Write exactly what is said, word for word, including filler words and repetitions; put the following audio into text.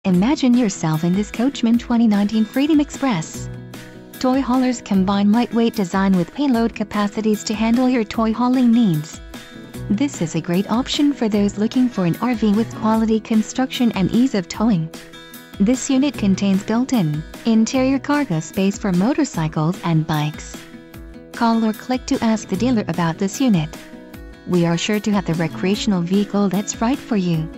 Imagine yourself in this Coachmen twenty nineteen Freedom Express. Toy haulers combine lightweight design with payload capacities to handle your toy hauling needs. This is a great option for those looking for an R V with quality construction and ease of towing. This unit contains built-in, interior cargo space for motorcycles and bikes. Call or click to ask the dealer about this unit. We are sure to have the recreational vehicle that's right for you.